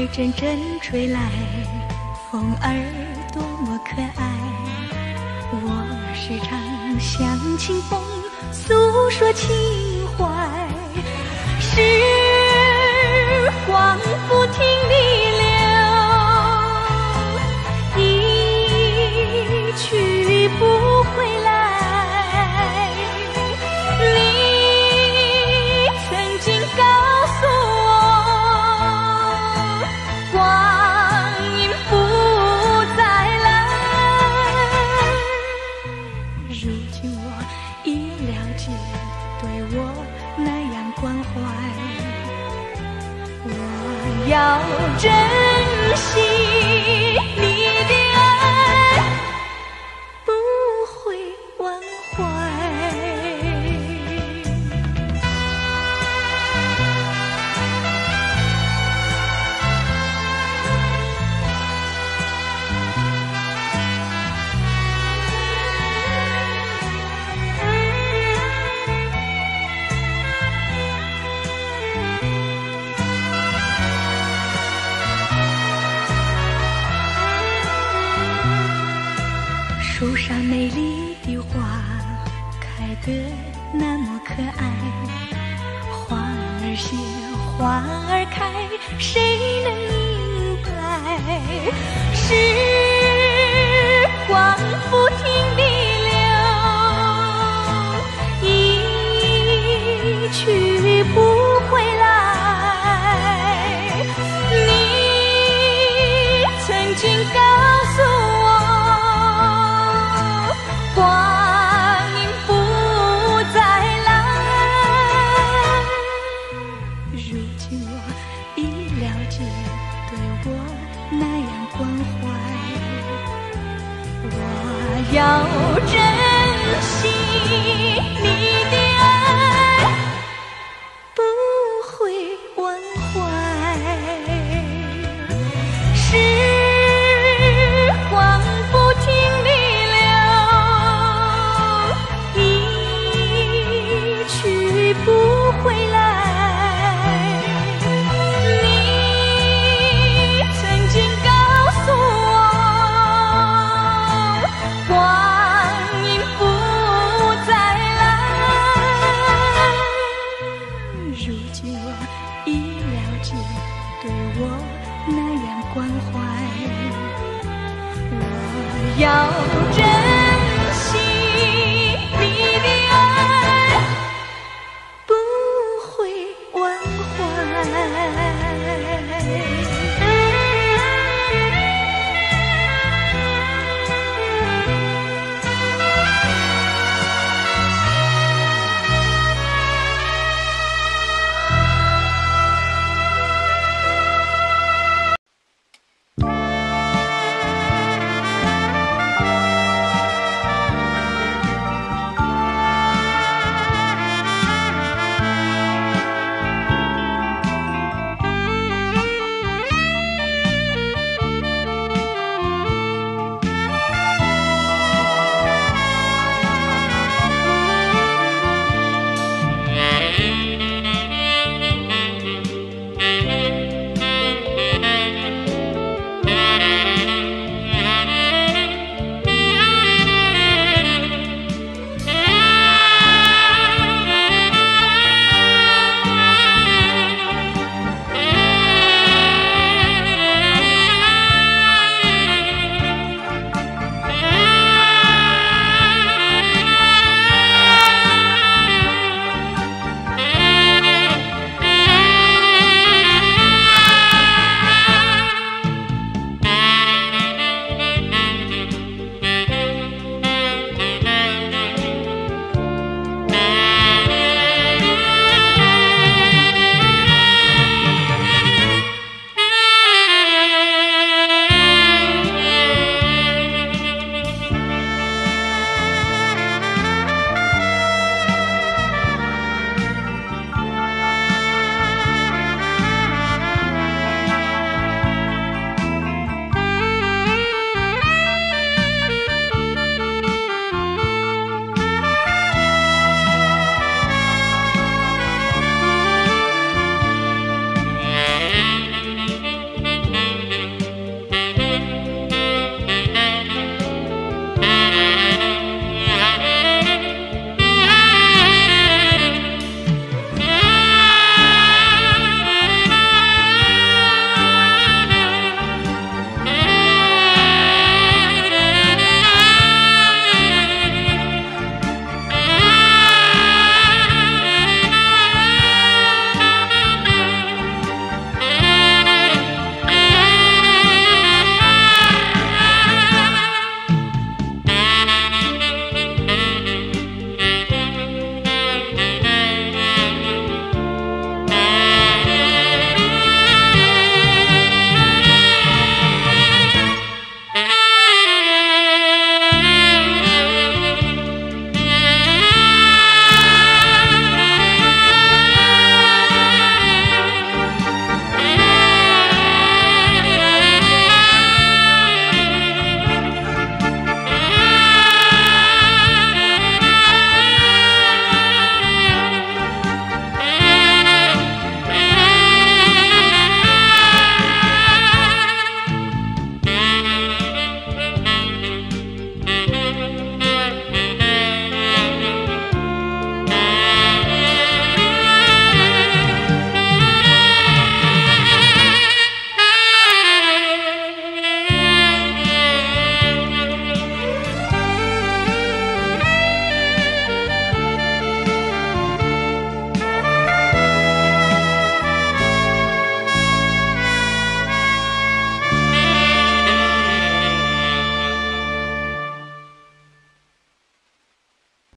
阵阵吹来，风儿多么可爱。我时常向清风诉说情怀，时光不停地流，一去不回来。你曾经告诉我，光阴不再来。如今我已了解，对我那样关怀，我要珍惜你的爱，不会忘怀。树上美丽的花开得那么可爱，花儿谢，花儿开，谁能明白？时光不停地流，一去不回来。你曾经告诉我，光阴不再来。如今我已了解，对我那样关怀，我要珍惜你的爱，不会忘怀。时光不停地不回来。你曾经告诉我，光阴不再来。如今我已了解，对我那样关怀，我要珍